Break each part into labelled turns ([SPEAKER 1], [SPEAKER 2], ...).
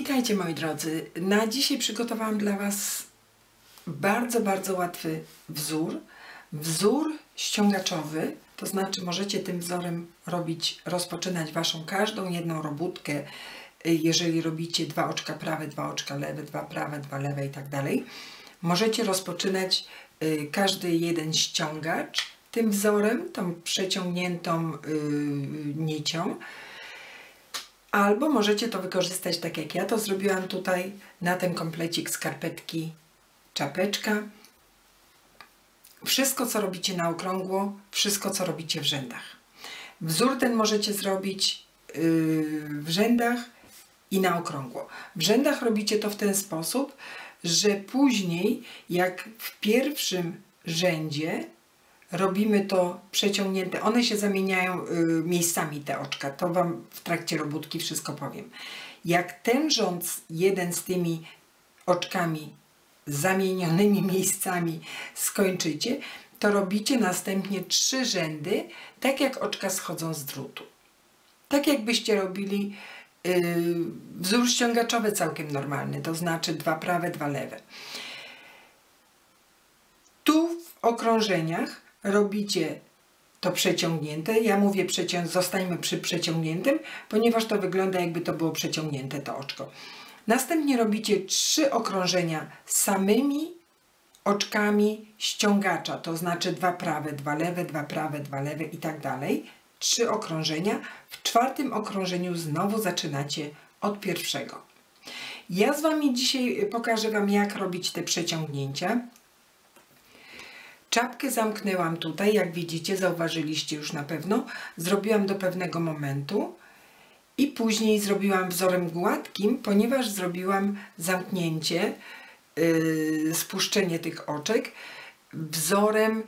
[SPEAKER 1] Witajcie moi drodzy. Na dzisiaj przygotowałam dla Was bardzo łatwy wzór ściągaczowy, to znaczy możecie tym wzorem rozpoczynać Waszą każdą jedną robótkę, jeżeli robicie 2 oczka prawe, 2 oczka lewe, 2 prawe, 2 lewe i tak dalej. Możecie rozpoczynać każdy jeden ściągacz tym wzorem, tą przeciągniętą nicią. Albo możecie to wykorzystać tak jak ja to zrobiłam tutaj na ten komplecik skarpetki, czapeczka. Wszystko co robicie na okrągło, wszystko co robicie w rzędach. Wzór ten możecie zrobić w rzędach i na okrągło. W rzędach robicie to w ten sposób, że później jak w pierwszym rzędzie robimy to przeciągnięte, one się zamieniają miejscami te oczka, to Wam w trakcie robótki wszystko powiem. Jak ten rząd jeden z tymi oczkami zamienionymi miejscami skończycie, to robicie następnie 3 rzędy, tak jak oczka schodzą z drutu. Tak jakbyście robili wzór ściągaczowy całkiem normalny, to znaczy 2 prawe, 2 lewe. Tu w okrążeniach robicie to przeciągnięte. Ja mówię, zostańmy przy przeciągniętym, ponieważ to wygląda jakby to było przeciągnięte to oczko. Następnie robicie 3 okrążenia samymi oczkami ściągacza, to znaczy 2 prawe, 2 lewe, 2 prawe, 2 lewe i tak dalej. 3 okrążenia. W 4. okrążeniu znowu zaczynacie od pierwszego. Ja z Wami dzisiaj pokażę Wam, jak robić te przeciągnięcia. Czapkę zamknęłam tutaj, jak widzicie, zauważyliście już na pewno. Zrobiłam do pewnego momentu i później zrobiłam wzorem gładkim, ponieważ zrobiłam zamknięcie, spuszczenie tych oczek wzorem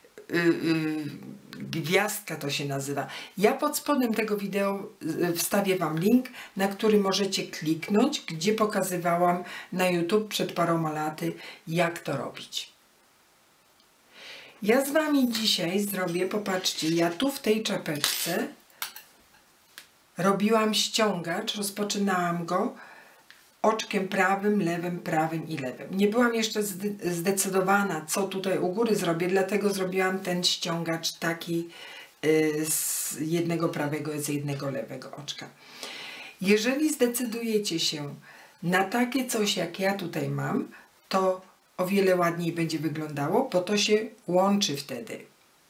[SPEAKER 1] gwiazdka to się nazywa. Ja pod spodem tego wideo wstawię Wam link, na który możecie kliknąć, gdzie pokazywałam na YouTube przed paroma laty, jak to robić. Ja z Wami dzisiaj zrobię, popatrzcie, ja tu w tej czapeczce robiłam ściągacz, rozpoczynałam go oczkiem prawym, lewym, prawym i lewym. Nie byłam jeszcze zdecydowana, co tutaj u góry zrobię, dlatego zrobiłam ten ściągacz taki z jednego prawego, z jednego lewego oczka. Jeżeli zdecydujecie się na takie coś, jak ja tutaj mam, to o wiele ładniej będzie wyglądało, bo to się łączy wtedy.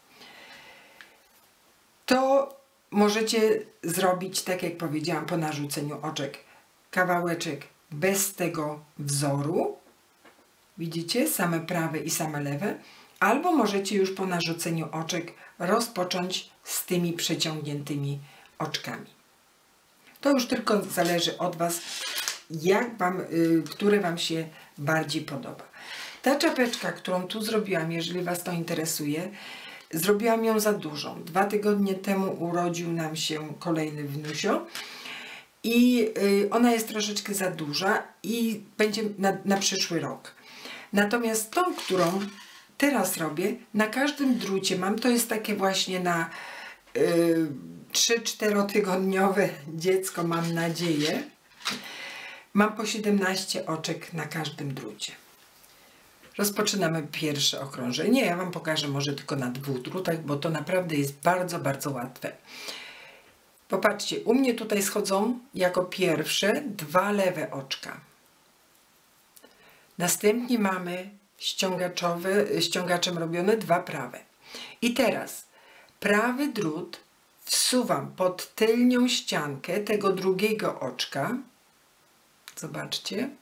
[SPEAKER 1] To możecie zrobić, tak jak powiedziałam, po narzuceniu oczek. Kawałeczek bez tego wzoru. Widzicie? Same prawe i same lewe. Albo możecie już po narzuceniu oczek rozpocząć z tymi przeciągniętymi oczkami. To już tylko zależy od Was, które Wam się bardziej podoba. Ta czapeczka, którą tu zrobiłam, jeżeli Was to interesuje, zrobiłam ją za dużą. 2 tygodnie temu urodził nam się kolejny wnusio i ona jest troszeczkę za duża i będzie na przyszły rok. Natomiast tą, którą teraz robię, na każdym drucie mam, to jest takie właśnie na 3-4 tygodniowe dziecko, mam nadzieję. Mam po 17 oczek na każdym drucie. Rozpoczynamy pierwsze okrążenie. Ja Wam pokażę może tylko na 2 drutach, bo to naprawdę jest bardzo łatwe. Popatrzcie, u mnie tutaj schodzą jako pierwsze 2 lewe oczka. Następnie mamy ściągaczem robione 2 prawe. I teraz prawy drut wsuwam pod tylnią ściankę tego drugiego oczka. Zobaczcie.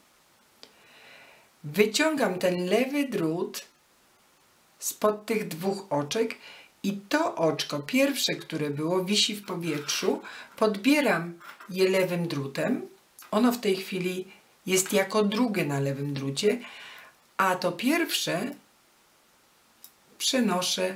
[SPEAKER 1] Wyciągam ten lewy drut spod tych 2 oczek i to oczko, pierwsze, które było, wisi w powietrzu. Podbieram je lewym drutem. Ono w tej chwili jest jako drugie na lewym drucie, a to pierwsze przenoszę,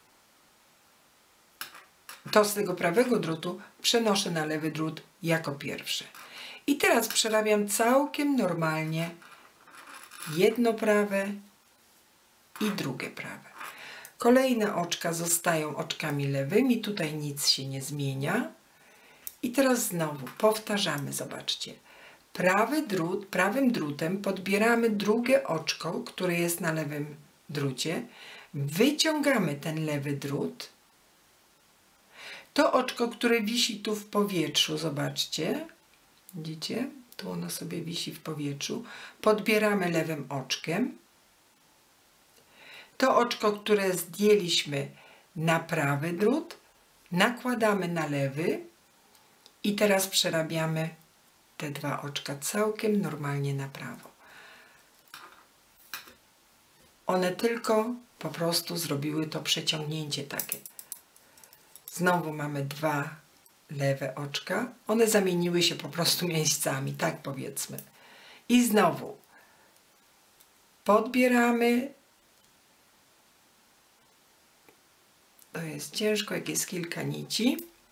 [SPEAKER 1] to z tego prawego drutu przenoszę na lewy drut jako pierwsze. I teraz przerabiam całkiem normalnie jedno prawe i drugie prawe. Kolejne oczka zostają oczkami lewymi, tutaj nic się nie zmienia. I teraz znowu powtarzamy, zobaczcie. prawym drutem podbieramy drugie oczko, które jest na lewym drucie, wyciągamy ten lewy drut. To oczko, które wisi tu w powietrzu, zobaczcie, widzicie? Tu ono sobie wisi w powietrzu. Podbieramy lewym oczkiem. To oczko, które zdjęliśmy na prawy drut, nakładamy na lewy i teraz przerabiamy te dwa oczka całkiem normalnie na prawo. One tylko po prostu zrobiły to przeciągnięcie takie. Znowu mamy dwa lewe oczka. One zamieniły się po prostu miejscami, tak powiedzmy. I znowu podbieramy. To jest ciężko, jak jest kilka nici.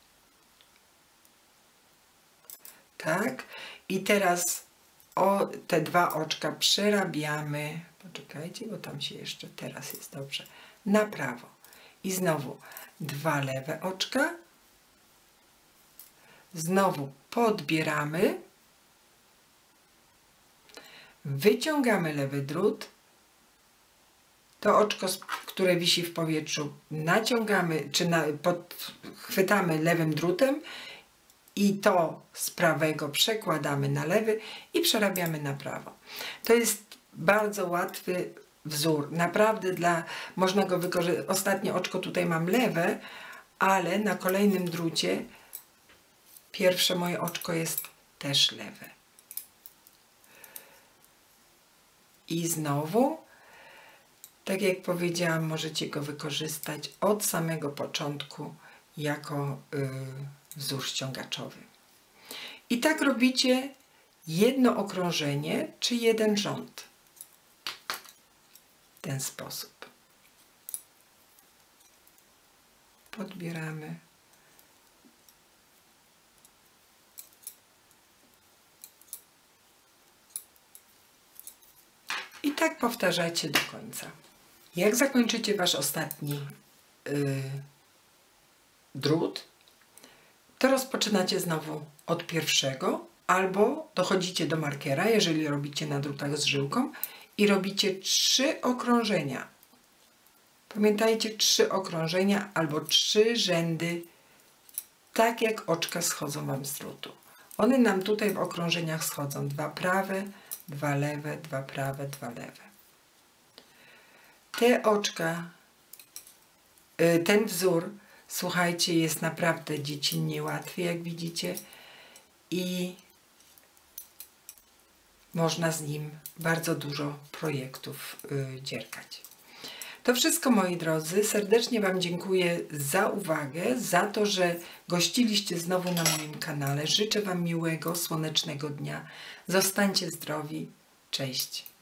[SPEAKER 1] Tak. I teraz te dwa oczka przerabiamy. Poczekajcie, bo tam się jeszcze teraz jest dobrze. Na prawo. I znowu dwa lewe oczka. Znowu podbieramy. Wyciągamy lewy drut. To oczko, które wisi w powietrzu, naciągamy, czy chwytamy lewym drutem i to z prawego przekładamy na lewy i przerabiamy na prawo. To jest bardzo łatwy wzór. Naprawdę można go wykorzystać. Ostatnie oczko tutaj mam lewe, ale na kolejnym drucie pierwsze moje oczko jest też lewe. I znowu, tak jak powiedziałam, możecie go wykorzystać od samego początku jako wzór ściągaczowy. I tak robicie jedno okrążenie czy jeden rząd. W ten sposób. Podbieramy. I tak powtarzacie do końca. Jak zakończycie wasz ostatni drut, to rozpoczynacie znowu od pierwszego, albo dochodzicie do markera, jeżeli robicie na drutach z żyłką, i robicie 3 okrążenia. Pamiętajcie, 3 okrążenia albo 3 rzędy, tak jak oczka schodzą wam z drutu. One nam tutaj w okrążeniach schodzą. 2 prawe, 2 lewe, 2 prawe, 2 lewe. Te oczka, ten wzór, słuchajcie, jest naprawdę dziecinnie łatwy, jak widzicie, i można z nim bardzo dużo projektów dziergać. To wszystko, moi drodzy. Serdecznie wam dziękuję za uwagę, za to, że gościliście znowu na moim kanale. Życzę wam miłego, słonecznego dnia. Zostańcie zdrowi. Cześć.